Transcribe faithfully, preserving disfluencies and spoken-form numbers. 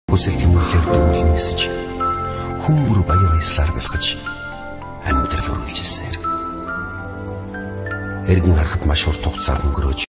Хүсэл тэмүүлээр дүүрэн нисэж хүн бүр баяр баясгалаар бэлгэж амьдрал үргэлжилсэн хэрэг. Эргэн харахад маш урт хугацаар өнгөрөөж